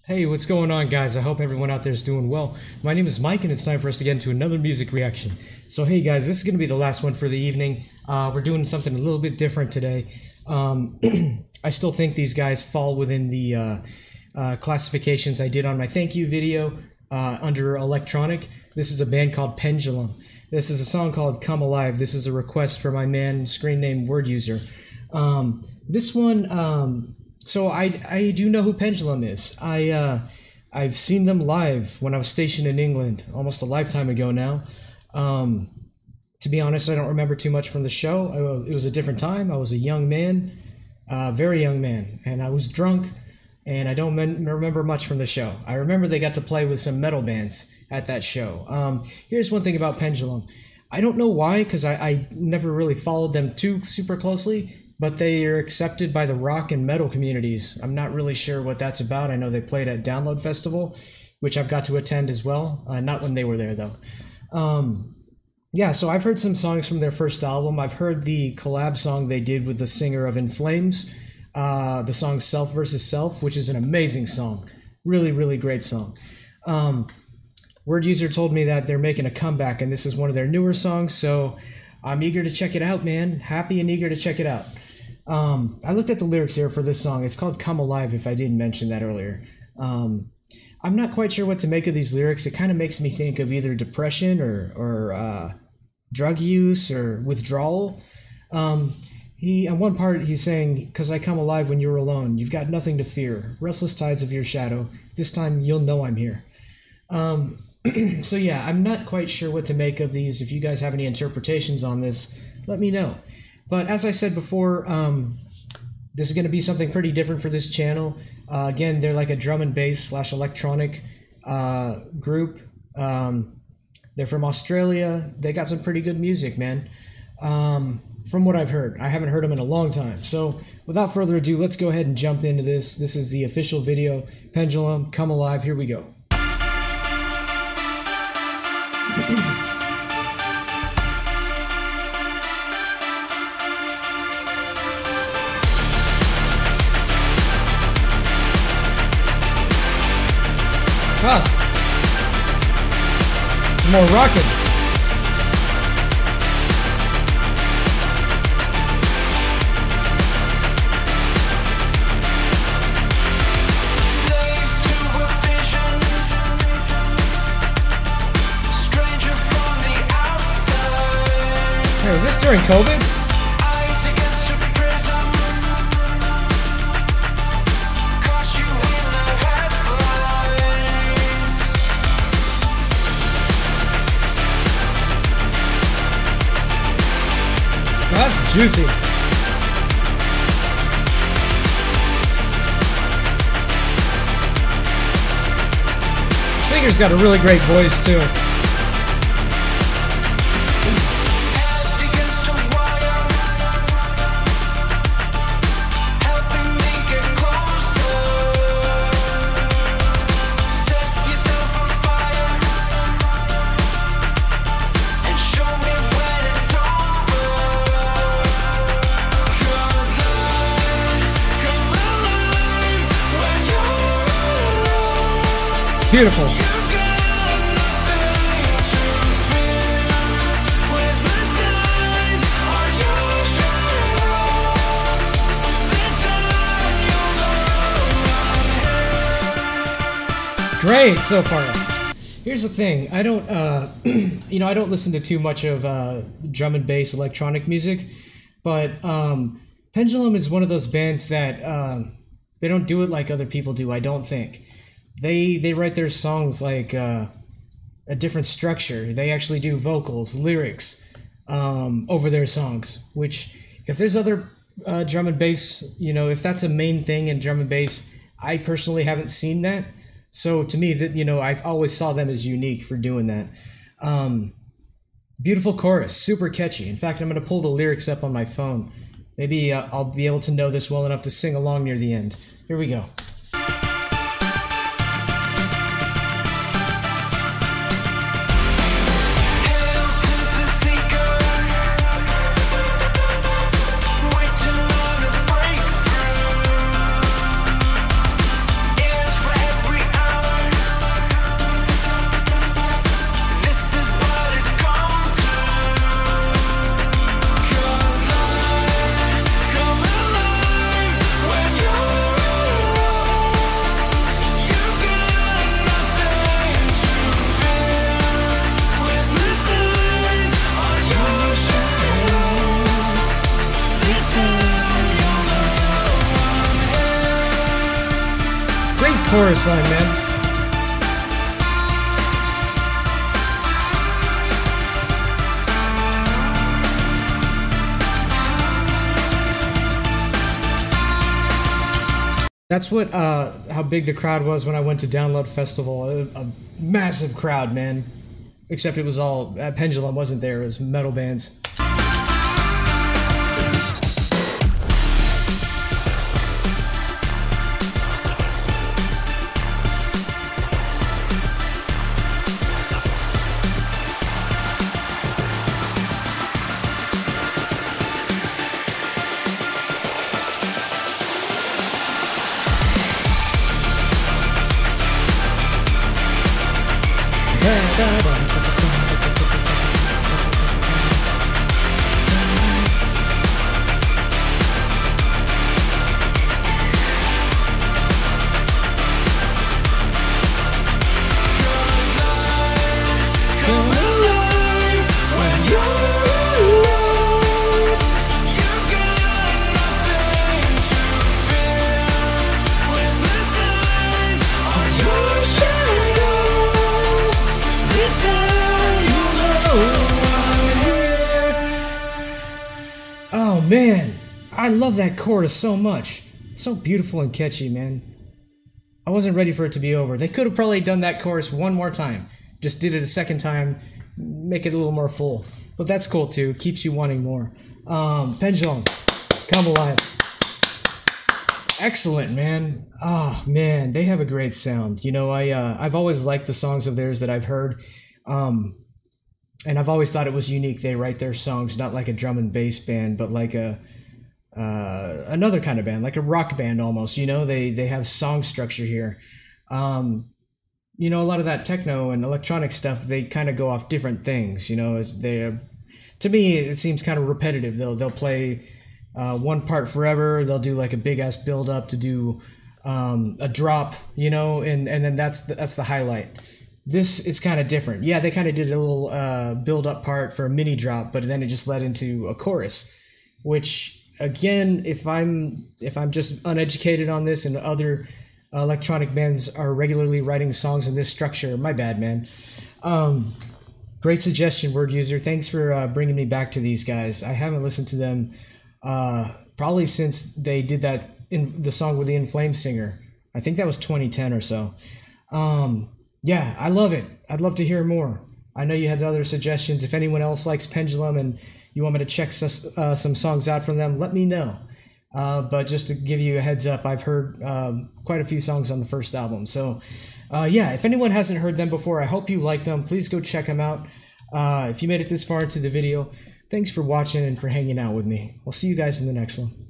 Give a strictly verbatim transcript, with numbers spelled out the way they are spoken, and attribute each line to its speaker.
Speaker 1: Hey, what's going on, guys? I hope everyone out there is doing well. My name is Mike, and it's time for us to get into another music reaction. So, hey, guys, this is going to be the last one for the evening. Uh, we're doing something a little bit different today. Um, I still think these guys fall within the uh, uh, classifications I did on my thank you video uh, under electronic. This is a band called Pendulum. This is a song called Come Alive. This is a request for my man, screen name Word User. Um, this one... Um, So I, I do know who Pendulum is. I, uh, I've seen them live when I was stationed in England almost a lifetime ago now. Um, to be honest, I don't remember too much from the show. I, it was a different time. I was a young man, uh, very young man, and I was drunk, and I don't remember much from the show. I remember they got to play with some metal bands at that show. Um, here's one thing about Pendulum. I don't know why, because I, I never really followed them too super closely, but they are accepted by the rock and metal communities. I'm not really sure what that's about. I know they played at Download Festival, which I've got to attend as well. Uh, not when they were there, though. Um, yeah, so I've heard some songs from their first album. I've heard the collab song they did with the singer of In Flames, uh, the song Self versus Self, which is an amazing song. Really, really great song. Um, Word User told me that they're making a comeback, and this is one of their newer songs, so I'm eager to check it out, man. Happy and eager to check it out. Um, I looked at the lyrics here for this song. It's called Come Alive, if I didn't mention that earlier. Um, I'm not quite sure what to make of these lyrics. It kind of makes me think of either depression or, or uh, drug use or withdrawal. Um, he, on one part, he's saying, "'Cause I come alive when you're alone. You've got nothing to fear. Restless tides of your shadow. This time you'll know I'm here." Um, so yeah, I'm not quite sure what to make of these. If you guys have any interpretations on this, let me know. But as I said before, um, this is going to be something pretty different for this channel. Uh, again, they're like a drum and bass slash electronic uh, group. Um, they're from Australia. They got some pretty good music, man. Um, from what I've heard. I haven't heard them in a long time. So without further ado, let's go ahead and jump into this. This is the official video. Pendulum, Come Alive. Here we go. Huh. More rocking. Hey, is this during COVID? That's juicy. The singer's got a really great voice too. Beautiful. Great so far. Here's the thing. I don't, uh, you know, I don't listen to too much of uh, drum and bass electronic music, but um, Pendulum is one of those bands that uh, they don't do it like other people do. I don't think. They they write their songs like uh, a different structure. They actually do vocals, lyrics um, over their songs, which if there's other uh, drum and bass, you know, if that's a main thing in drum and bass, I personally haven't seen that. So to me, that you know, I've always saw them as unique for doing that. Um, beautiful chorus, super catchy. In fact, I'm going to pull the lyrics up on my phone. Maybe uh, I'll be able to know this well enough to sing along near the end. Here we go.
Speaker 2: Every
Speaker 1: Great chorus line, man. That's what, uh, how big the crowd was when I went to Download Festival. A, a massive crowd, man. Except it was all, uh, Pendulum wasn't there, it was metal bands. Oh man, I love that chorus so much. So beautiful and catchy, man. I wasn't ready for it to be over. They could have probably done that chorus one more time. Just did it a second time, make it a little more full. But that's cool too, keeps you wanting more. Um, Pendulum, come alive. Excellent, man. Oh man, they have a great sound. You know, I, uh, I've always liked the songs of theirs that I've heard. Um, And I've always thought it was unique. They write their songs not like a drum and bass band, but like a uh, another kind of band, like a rock band almost. You know, they they have song structure here. Um, you know, a lot of that techno and electronic stuff, they kind of go off different things. You know, they to me it seems kind of repetitive. They'll they'll play uh, one part forever. They'll do like a big ass build up to do um, a drop. You know, and and then that's the, that's the highlight. This is kind of different. Yeah, they kind of did a little uh, build-up part for a mini drop, but then it just led into a chorus, which again, if I'm if I'm just uneducated on this and other electronic bands are regularly writing songs in this structure, my bad, man. Um, great suggestion, word user. Thanks for uh, bringing me back to these guys. I haven't listened to them uh, probably since they did that in the song with the In Flames singer. I think that was twenty ten or so. Um, Yeah, I love it. I'd love to hear more. I know you had other suggestions. If anyone else likes Pendulum and you want me to check uh, some songs out from them, let me know. Uh, but just to give you a heads up, I've heard um, quite a few songs on the first album. So uh, yeah, if anyone hasn't heard them before, I hope you like them. Please go check them out. Uh, if you made it this far into the video, thanks for watching and for hanging out with me. I'll see you guys in the next one.